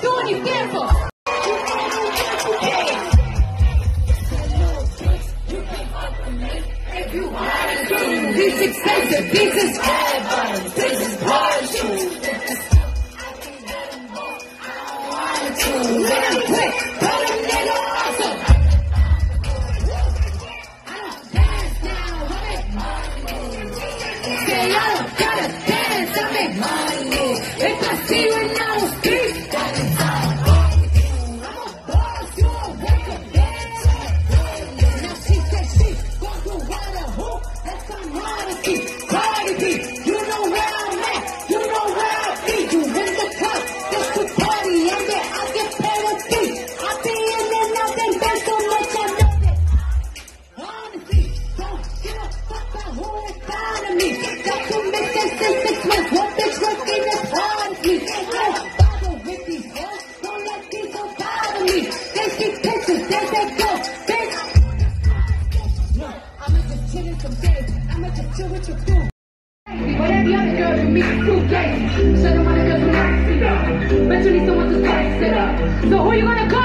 doing you fearful. These expensive pieces, this is partial. Let him quit, put him in the awesome. I don't dance now, I make money. Say I don't gotta dance, I make money. If I see you and I don't speak, that is all. I'm a boss, you a worker, bitch. Now she said she gon' do what a hoop. That's some modesty, Cardi B. You know where I'm at, you know where I be. You in the club, just to party, and then I get paid a fee. I be in and out and dance so much I know that. Honestly, don't give a fuck about who is proud of me. Got to make sense in 6 months. One bitch working as hard as me. I don't bother with these hoes. Don't let these hoes bother me. They see pictures, they say go, bitch. No, I'ma just chill in some days. I'ma just chill with your food. But every other girl you meet is too gay. So no one girls who like to see that. Bet you need someone to spice it up. So who you gonna call?